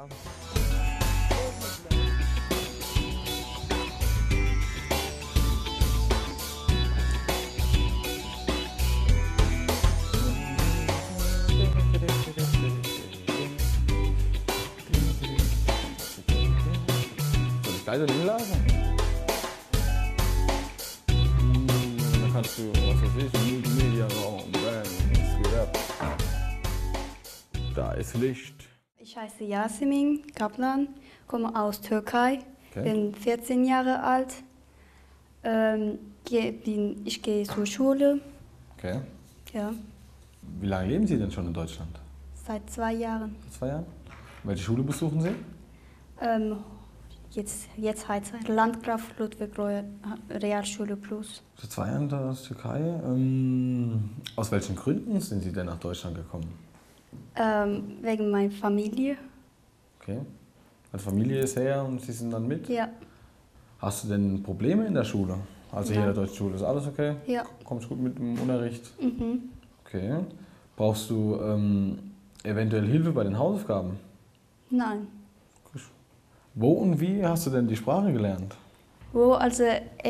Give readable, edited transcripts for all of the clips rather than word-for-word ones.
Soll ich leise hinlassen? Dann kannst du, was weiß ich, Multimedia-Raum, es geht ab. Da ist Licht. Ich heiße Yasemin Kaplan, komme aus Türkei, Okay. bin 14 Jahre alt. Ich gehe zur Schule, Okay. ja, Wie lange leben Sie denn schon in Deutschland? seit 2 Jahren. Seit 2 Jahren? Welche Schule besuchen Sie? Jetzt heißt es Landgraf Ludwig Realschule Plus. Seit 2 Jahren aus der Türkei. Aus welchen Gründen sind Sie denn nach Deutschland gekommen? Wegen meiner Familie. Okay. Meine Familie ist her und Sie sind dann mit? Ja, Hast du denn Probleme in der Schule? Also hier in der deutschen Schule, ist alles okay? ja. Kommst gut mit dem Unterricht? Mhm. Okay. Brauchst du eventuell Hilfe bei den Hausaufgaben? Nein. Wo und wie hast du denn die Sprache gelernt? Also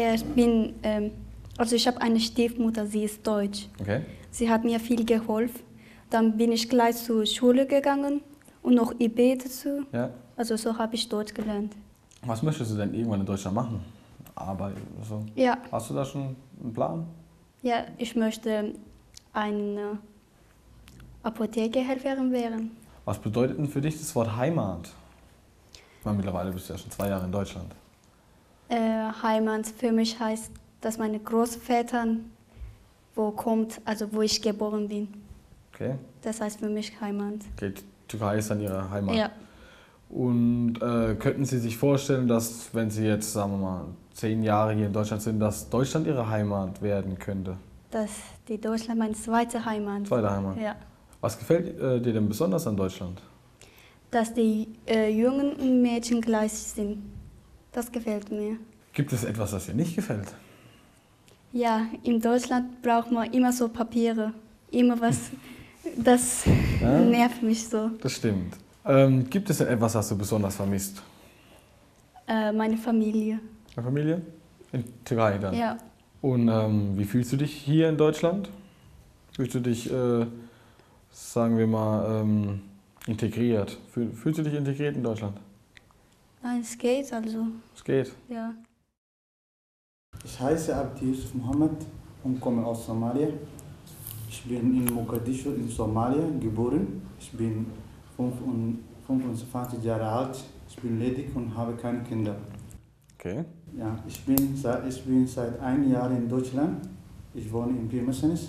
ich habe eine Stiefmutter, sie ist deutsch. Okay. Sie hat mir viel geholfen. Dann bin ich gleich zur Schule gegangen und noch IB dazu. Ja. Also so habe ich Deutsch gelernt. Was möchtest du denn irgendwann in Deutschland machen? Arbeit oder so? Ja, Hast du da schon einen Plan? ja, ich möchte eine Apothekerhelferin werden. Was bedeutet denn für dich das Wort Heimat? Ich meine, mittlerweile bist du ja schon 2 Jahre in Deutschland. Heimat für mich heißt, dass meine Großväter wo ich geboren bin. Okay. Das heißt für mich Heimat. Okay, Türkei ist dann ihre Heimat. Ja, Und könnten Sie sich vorstellen, dass, wenn Sie jetzt, sagen wir mal, 10 Jahre hier in Deutschland sind, dass Deutschland Ihre Heimat werden könnte? dass die Deutschland meine zweite Heimat. Zweite Heimat. Ja. Was gefällt dir denn besonders an Deutschland? Dass die Jungen und Mädchen gleich sind. Das gefällt mir. Gibt es etwas, das dir nicht gefällt? Ja, in Deutschland braucht man immer so Papiere. Immer was, das Ja? nervt mich so. Das stimmt. Gibt es denn etwas, das du besonders vermisst? Meine Familie. Deine Familie? In Türkei dann? Ja, Und wie fühlst du dich hier in Deutschland? Fühlst du dich, sagen wir mal, integriert? Fühlst du dich integriert in Deutschland? nein, es geht also. Es geht. Ja. Ich heiße Abdi Yusuf Mohammed und komme aus Somalia. Ich bin in Mogadischu in Somalia geboren. Ich bin 25 Jahre alt. Ich bin ledig und habe keine Kinder. Okay. Ja, ich bin seit 1 Jahr in Deutschland. Ich wohne in Pirmasens.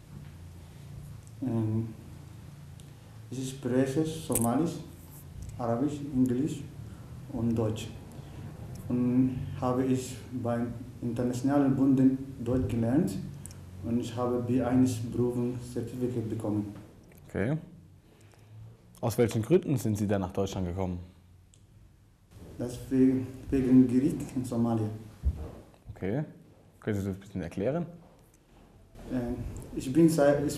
Ich spreche Somalisch, Arabisch, Englisch und Deutsch. Und habe ich beim Internationalen Bund Deutsch gelernt und ich habe B1-Berufungszertifikat bekommen. Okay. Aus welchen Gründen sind Sie denn nach Deutschland gekommen? Das wegen Krieg in Somalia. Okay. Können Sie das ein bisschen erklären? Ich bin seit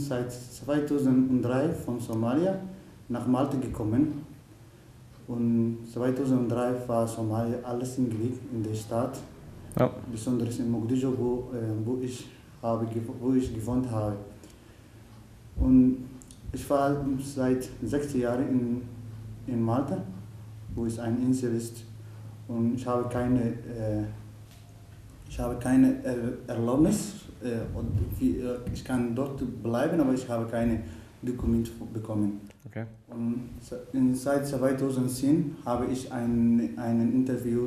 2003 von Somalia nach Malta gekommen. Und 2003 war Somalia alles im Krieg in der Stadt. Ja. Besonders in Mogadischu, wo ich gewohnt habe. Und ich war seit 6 Jahren in Malta, wo es eine Insel ist. Und ich habe keine Erlaubnis. Ich kann dort bleiben, aber ich habe keine Dokumente bekommen. Okay. Und seit 2010 habe ich ein Interview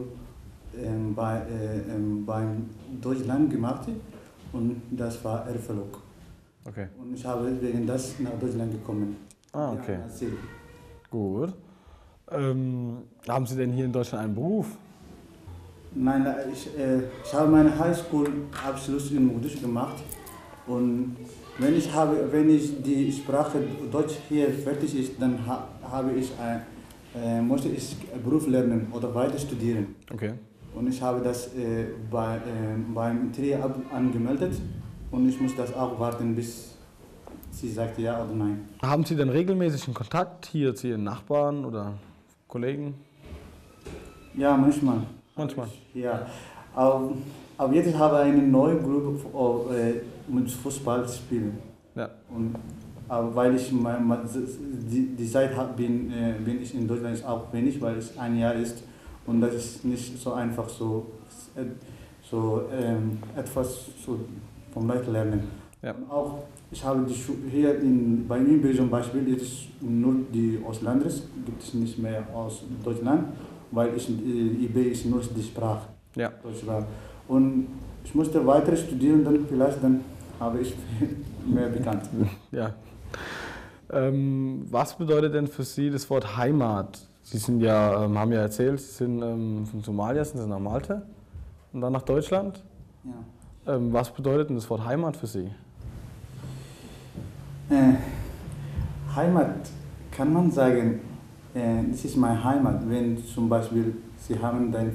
beim Deutschland gemacht und das war Erfolg. Okay. Und ich habe wegen das nach Deutschland gekommen. Ah, okay. Ja, Ziel. Gut. Haben Sie denn hier in Deutschland einen Beruf? Nein, ich habe meinen Highschool-Abschluss in Mogadischu gemacht und wenn ich die Sprache Deutsch hier fertig ist, dann musste ich Beruf lernen oder weiter studieren. Okay. Und ich habe das beim TRIA angemeldet und ich muss das auch warten, bis sie sagt ja oder nein. Haben Sie denn regelmäßigen Kontakt hier zu Ihren Nachbarn oder Kollegen? Ja, manchmal. Manchmal. Ja, aber jetzt habe ich eine neue Gruppe mit Fußball spielen. Ja. Und, aber weil ich die Zeit bin ich in Deutschland ist auch wenig, weil es ein Jahr ist und das ist nicht so einfach etwas so vom Leuten lernen. Ja. Und auch ich habe hier bei mir zum Beispiel jetzt nur die Ausländer, gibt es nicht mehr aus Deutschland, weil IB ist nur die Sprache. Ja. Deutsch war. Und ich musste weiter studieren, dann habe ich mehr bekannt. Ja. Was bedeutet denn für Sie das Wort Heimat? Sie sind ja, haben ja erzählt, Sie sind von Somalia, sind Sie nach Malta und dann nach Deutschland. Ja. Was bedeutet denn das Wort Heimat für Sie? Heimat kann man sagen, das ist meine Heimat. Wenn zum Beispiel Sie haben deine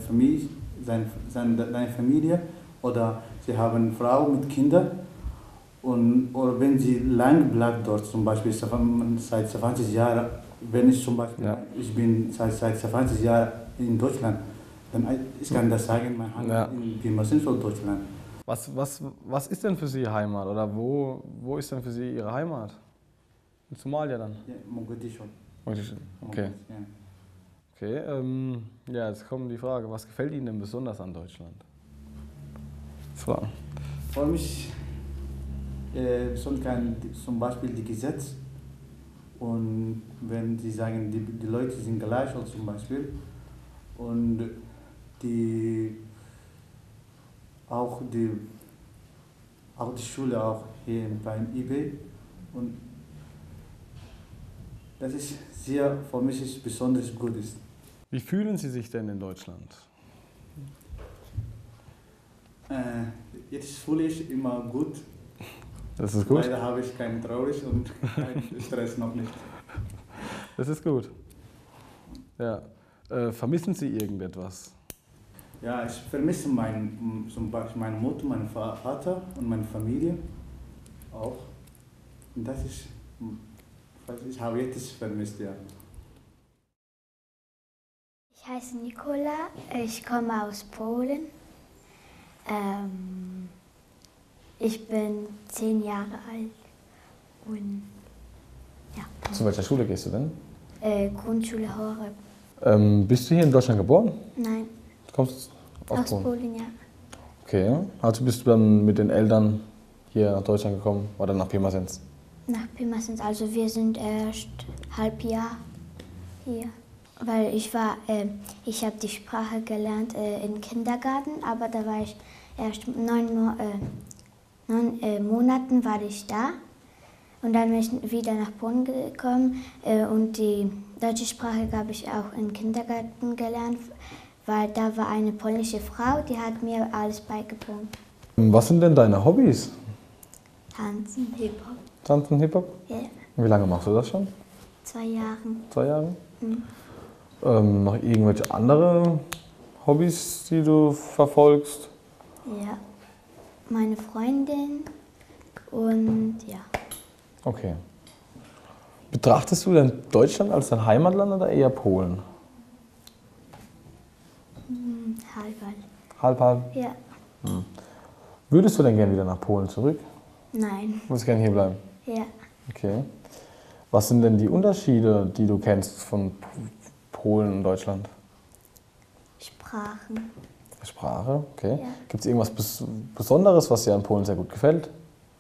Familie oder Sie haben eine Frau mit Kindern oder wenn Sie lang bleibt dort, zum Beispiel seit 20 Jahren, wenn ich zum Beispiel, ja. Ich bin seit 20 Jahren in Deutschland, dann ich kann das sagen, meine Heimat in Pirmasens oder Deutschland. Was ist denn für Sie Heimat oder wo ist denn für Sie Ihre Heimat? In Somalia dann? Ja, Mogadischu. Okay. Okay, ja, jetzt kommt die Frage, was gefällt Ihnen denn besonders an Deutschland? Für mich zum Beispiel die Gesetze und wenn Sie sagen, die Leute sind gleich oder zum Beispiel und auch die Schule auch hier beim IB und das ist für mich ist besonders gut ist. Wie fühlen Sie sich denn in Deutschland? Jetzt fühle ich immer gut. Das ist gut? Leider habe ich keinen Traurig und keinen Stress noch nicht. Das ist gut. Ja. Vermissen Sie irgendetwas? Ja, ich vermisse zum Beispiel meine Mutter, meinen Vater und meine Familie auch. Und das ist, ich habe jetzt vermisst, ja. Ich heiße Nicola, ich komme aus Polen. Ich bin 10 Jahre alt und ja. Zu welcher Schule gehst du denn? Grundschule Horeb. Bist du hier in Deutschland geboren? Nein, Du kommst aus Polen, ja. Okay, also bist du dann mit den Eltern hier nach Deutschland gekommen oder nach Pirmasens? Nach Pirmasens, also wir sind erst halb Jahr hier. Weil ich habe die Sprache gelernt im Kindergarten, aber da war ich erst 9 Monaten war ich da. Und dann bin ich wieder nach Polen gekommen und die deutsche Sprache habe ich auch im Kindergarten gelernt, weil da war eine polnische Frau, die hat mir alles beigebracht. Was sind denn deine Hobbys? Tanzen, Hip-Hop. Tanzen, Hip-Hop? Ja, Wie lange machst du das schon? 2 Jahre. 2 Jahre? Mhm. Noch irgendwelche andere Hobbys, die du verfolgst? Ja, meine Freundin und ja. Okay. Betrachtest du denn Deutschland als dein Heimatland oder eher Polen? Halb. Halb, halb. Ja. Würdest du denn gerne wieder nach Polen zurück? Nein. Würdest gerne hier bleiben? Ja. Okay. Was sind denn die Unterschiede, die du kennst von Polen und Deutschland? Sprachen. Sprache, okay. Ja. Gibt es irgendwas Besonderes, was dir an Polen sehr gut gefällt?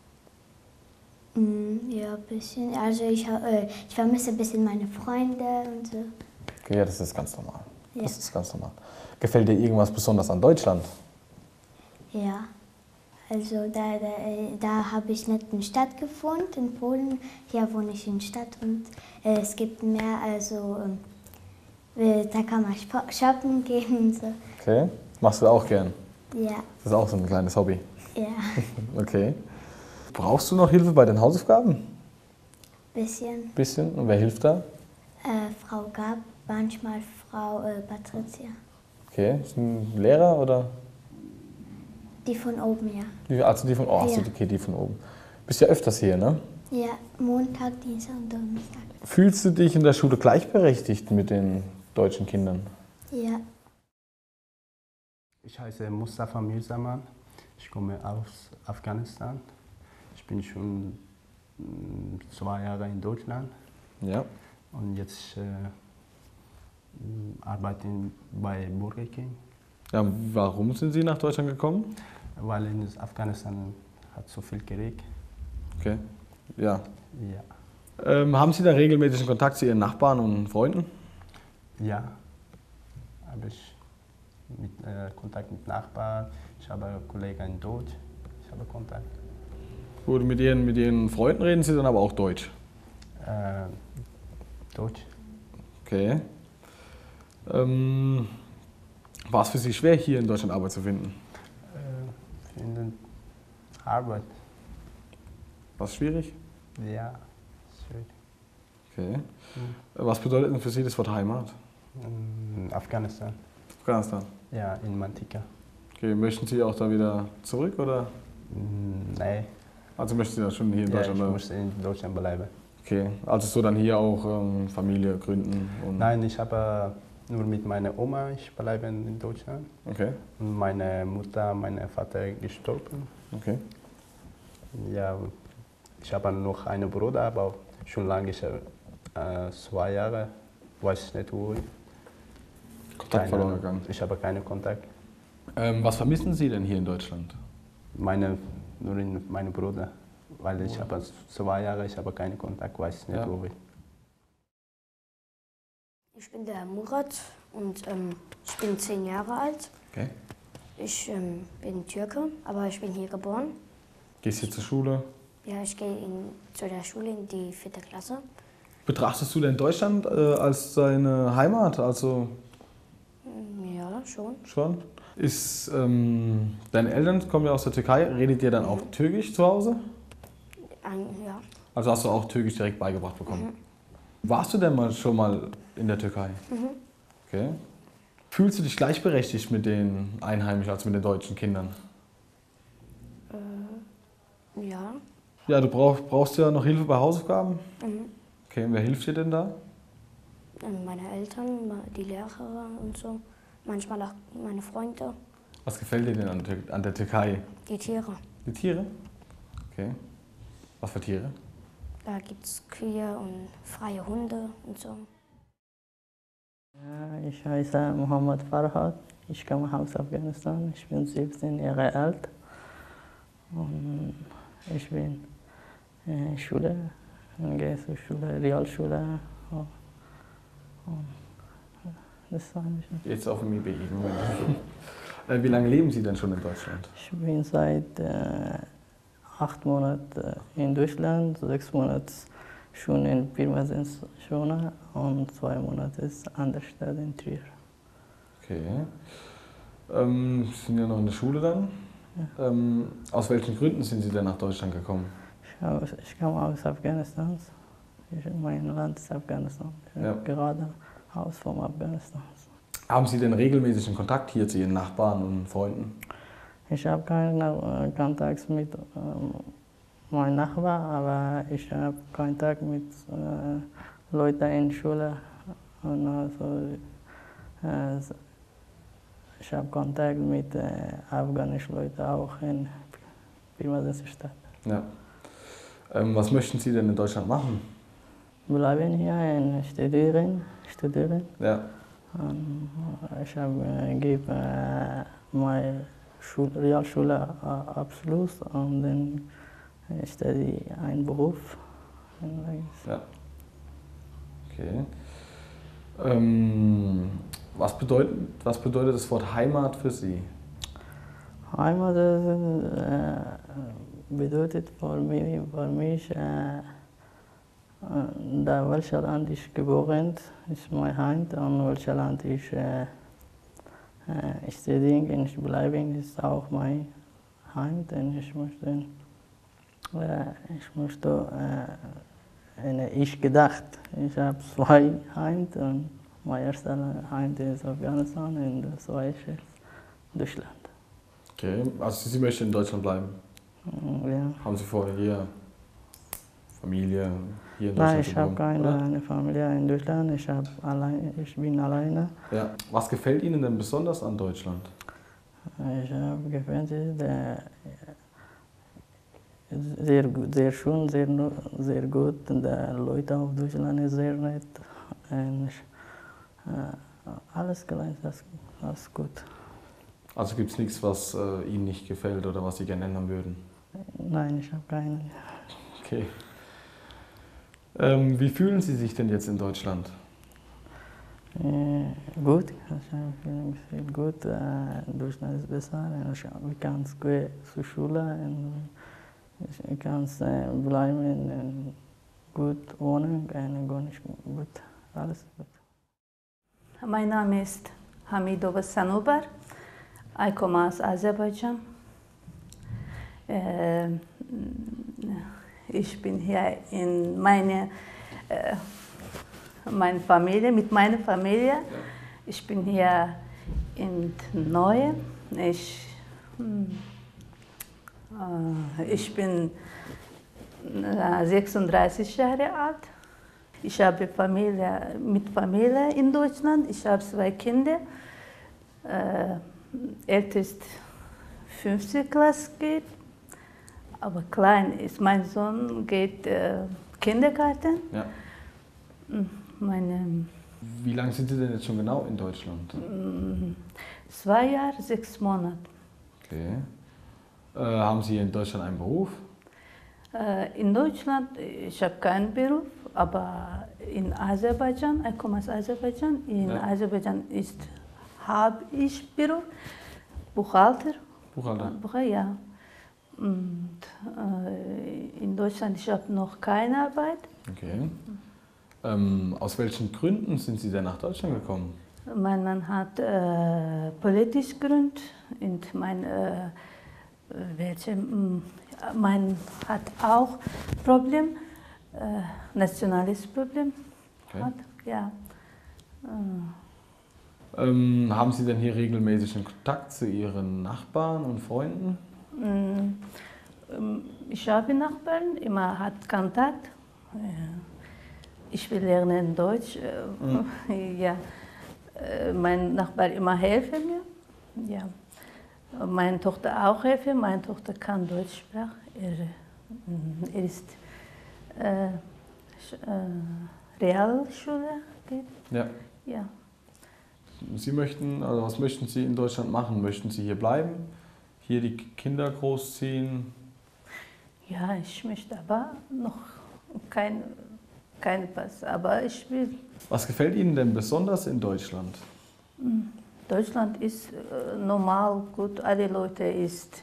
Ja, ein bisschen. Also ich vermisse ein bisschen meine Freunde und so. Okay, ja, das ist ganz normal. Ja. Das ist ganz normal. Gefällt dir irgendwas besonders an Deutschland? Ja. Also da habe ich nicht in Stadt gewohnt, in Polen. Hier wohne ich in Stadt und es gibt mehr, also da kann man shoppen gehen und so. Okay. Machst du auch gern? Ja. Das ist auch so ein kleines Hobby. Ja. Okay. Brauchst du noch Hilfe bei den Hausaufgaben? Bisschen. Bisschen. Und wer hilft da? Frau Gab, manchmal Frau Patricia. Okay. Ist ein Lehrer oder? Die von oben, ja. Also die von, oh, achso, Ja. okay, die von oben. Bist ja öfters hier, ne? Ja, Montag, Dienstag und Donnerstag. Fühlst du dich in der Schule gleichberechtigt mit den deutschen Kindern? Ja. Ich heiße Mustafa Mirzaman. Ich komme aus Afghanistan. Ich bin schon 2 Jahre in Deutschland Ja. und jetzt arbeite bei Burger King, Ja, warum sind Sie nach Deutschland gekommen? weil in Afghanistan hat so viel Krieg. Okay. Ja. Ja, Haben Sie da regelmäßigen Kontakt zu Ihren Nachbarn und Freunden? ja, habe ich mit, Kontakt mit Nachbarn. Ich habe Kollegen in Deutsch. Ich habe Kontakt. Gut, mit Ihren Freunden reden Sie dann aber auch Deutsch. Deutsch. Okay. War es für Sie schwer, hier in Deutschland Arbeit zu finden? Finden Arbeit. War es schwierig? Ja, schön. Okay. Was bedeutet denn für Sie das Wort Heimat? In Afghanistan. Afghanistan. Ja, in Mantika. Okay, möchten Sie auch da wieder zurück oder? Nein, Also möchten Sie dann schon hier in ja, Deutschland ich bleiben? muss in Deutschland bleiben. Okay, also so dann hier auch Familie gründen und. Nein, ich habe nur mit meiner Oma, ich bleibe in Deutschland. Okay, Und meine Mutter, mein Vater gestorben. okay. Ja, ich habe noch einen Bruder, aber schon lange, 2 Jahre, weiß ich nicht wo. Kontakt verloren gegangen. Ich habe keinen Kontakt. Was vermissen Sie denn hier in Deutschland? Nur in meinen Bruder, weil ich habe 2 Jahre, ich habe keinen Kontakt, weiß ich nicht Ja. wo. Ich bin der Murat und ich bin 10 Jahre alt. Okay. Ich bin Türke, aber ich bin hier geboren. Gehst hier zur Schule? Ja, ich gehe zu der Schule in die 4. Klasse. Betrachtest du denn Deutschland als deine Heimat? Also Ja, schon. schon? Deine Eltern kommen ja aus der Türkei. Redet ihr dann auch Türkisch zu Hause? Ja. Also hast du auch Türkisch direkt beigebracht bekommen? Warst du denn schon mal in der Türkei? Okay. Fühlst du dich gleichberechtigt mit den Einheimischen als mit den deutschen Kindern? Ja. Ja, du brauchst ja noch Hilfe bei Hausaufgaben. Okay, und wer hilft dir denn da? Meine Eltern, die Lehrer und so. Manchmal auch meine Freunde, Was gefällt dir denn an der Türkei? die Tiere. Die Tiere? Okay. Was für Tiere? Da gibt es Kühe und freie Hunde und so. Ja, ich heiße Mohammed Farhad. Ich komme aus Afghanistan. Ich bin 17 Jahre alt. Und ich bin Schüler, gehe zur Schule, Realschule. Und das war ein bisschen. Jetzt auf dem IBI. Wie lange leben Sie denn schon in Deutschland? Ich bin seit 8 Monaten in Deutschland, 6 Monate schon in Pirmasens schon und 2 Monate an der Stadt in Trier. Okay. Sie sind ja noch in der Schule dann. Ja. Aus welchen Gründen sind Sie denn nach Deutschland gekommen? Ich komme aus Afghanistan. Mein Land ist Afghanistan. Ja. Gerade aus vom Afghanistan. Haben Sie denn regelmäßigen Kontakt hier zu Ihren Nachbarn und Freunden? Ich habe keinen Kontakt mit meinem Nachbarn, aber ich habe Kontakt mit Leuten in der Schule. Und also, ich habe Kontakt mit afghanischen Leuten auch in Pirmasens Stadt. Ja. Was möchten Sie denn in Deutschland machen? Bleiben hier und studieren. Ja. Ich habe meinen Realschulabschluss und dann studiere einen Beruf. Ja. Okay. Was bedeutet das Wort Heimat für Sie? Heimat bedeutet für mich da welches Land ich geboren ist mein Heimat und welches Land ich studiere und ich bleibe ist auch mein Heimat und ich gedacht, ich habe 2 Heimat und mein erster Heimat ist Afghanistan und das zweite ist Deutschland. Okay, also Sie möchten in Deutschland bleiben? Ja. Haben Sie vorher hier Familie? hier in Deutschland Nein, ich habe geboren, oder? keine Familie in Deutschland. Ich bin alleine. Ja. Was gefällt Ihnen denn besonders an Deutschland? Ich habe gefällt der sehr gut, sehr schön, sehr gut. Und die Leute auf Deutschland sind sehr nett. Und alles gleich, das gut. Also gibt es nichts, was Ihnen nicht gefällt oder was Sie gerne ändern würden? Nein, ich habe keine. Okay. Wie fühlen Sie sich denn jetzt in Deutschland? Gut, ich fühle mich sehr gut. Deutschland ist besser. Ich kann zur Schule und ich kann bleiben, gut wohnen, gar nicht gut. Alles gut. Mein Name ist Hamidova Sanubar. Ich komme aus Aserbaidschan. Ich bin hier in meine Familie, mit meiner Familie. Ich bin hier in Neue. Ich bin 36 Jahre alt. Ich habe Familie in Deutschland. Ich habe 2 Kinder. Ältest 5. Klasse geht, aber klein ist mein Sohn, geht Kindergarten. Ja. Wie lange sind Sie denn jetzt schon genau in Deutschland? 2 Jahre, 6 Monate. Okay. Haben Sie in Deutschland einen Beruf? In Deutschland, ich habe keinen Beruf, aber in Aserbaidschan, ich komme aus Aserbaidschan, in Aserbaidschan habe ich Beruf, Buchhalter. Buchhalter? Ja. Und in Deutschland, ich habe noch keine Arbeit. Okay. Aus welchen Gründen sind Sie denn nach Deutschland gekommen? Mein Mann hat politische Gründe und mein hat auch Problem, nationales Problem. Okay. Hat, ja. Haben Sie denn hier regelmäßigen Kontakt zu Ihren Nachbarn und Freunden? Ich habe Nachbarn, immer hat Kontakt. Ich will lernen Deutsch. Ja. Mein Nachbar immer helfen mir. Ja. Meine Tochter auch helfen. Meine Tochter kann Deutsch sprechen. Er ist Realschule geht. Ja. Ja. Sie möchten, also was möchten Sie in Deutschland machen? Möchten Sie hier bleiben? Hier die Kinder großziehen? Ja, ich möchte aber noch kein Pass, aber ich will. Was gefällt Ihnen denn besonders in Deutschland? Deutschland ist normal, gut, alle Leute ist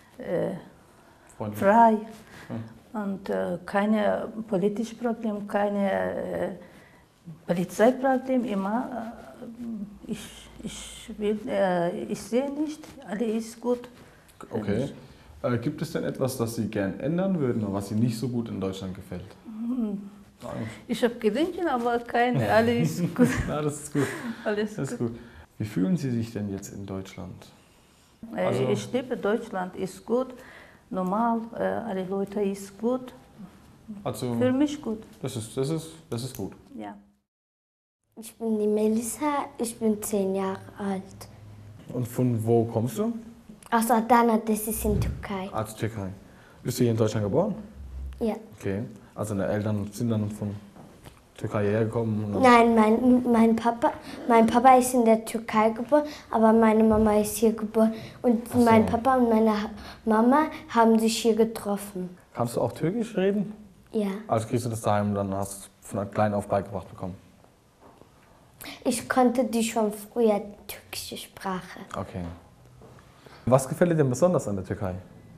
frei und keine politische Probleme, keine Polizeiproblem immer. Ich sehe nicht, alles ist gut. Okay. Gibt es denn etwas, das Sie gern ändern würden oder was Ihnen nicht so gut in Deutschland gefällt? Ich habe Gedanken, aber keine, alles ist gut. Na, das ist gut. Alles Das ist gut. Wie fühlen Sie sich denn jetzt in Deutschland? Also, ich liebe Deutschland, ist gut, normal, alle Leute ist gut. Also, für mich gut. Das ist gut. Ja. Ich bin die Melissa, ich bin 10 Jahre alt. Und von wo kommst du? Aus Adana, das ist in Türkei. Aus Türkei. Bist du hier in Deutschland geboren? Ja. Okay. Also deine Eltern sind dann von Türkei hergekommen? Nein, mein Papa ist in der Türkei geboren, aber meine Mama ist hier geboren. Und so. Mein Papa und meine Mama haben sich hier getroffen. Kannst du auch Türkisch reden? Ja. Also kriegst du das daheim, dann hast du von klein auf beigebracht bekommen? Ich konnte die schon früher, türkische Sprache. Okay. Was gefällt dir denn besonders an der Türkei?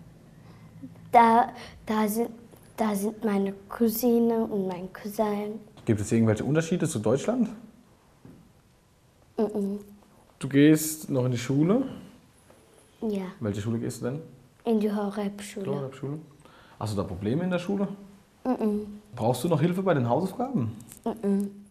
Da sind meine Cousine und mein Cousin. Gibt es irgendwelche Unterschiede zu Deutschland? Du gehst noch in die Schule? Ja. Welche Schule gehst du denn? In die Horeb-Schule. Horeb-Schule. Hast du da Probleme in der Schule? Brauchst du noch Hilfe bei den Hausaufgaben?